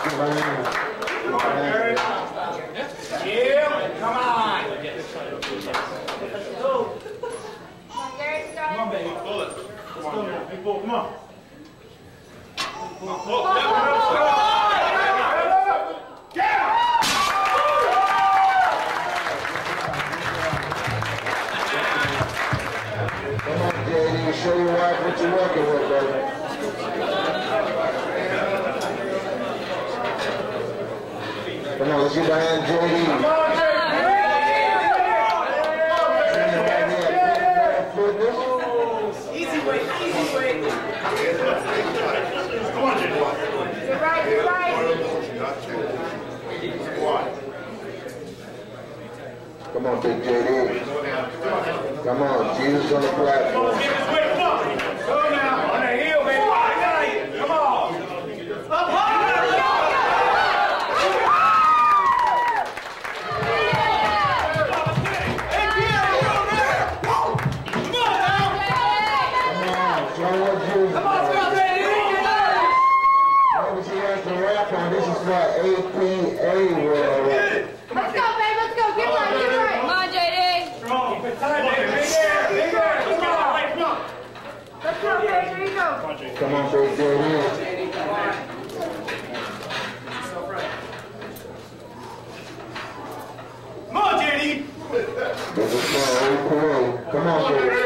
Come on, Garrett. Yeah, come on. Let's go. Come on, Garrett, start. Come on, baby. Pull it. Let's go now. Big ball, come on. Come on, pull. Come on, JD, show your wife what you're working with, baby. Come on, let's get behind JD. Come on, easy way, easy way. Come on, JD. You're right, you're right. Come on, big JD. Come on, Jesus on the platform. Come on, go now. On the heel, baby. Come on. Up high. This is my APA world. Let's go, babe. Let's go. Get right, get right. Come on, JD. Strong. Good time, baby. Big air. Big air. Come on. Come on. Let's go, babe. Here you go. Come on, big JD. Come on, JD. This is my APA. Come on, baby.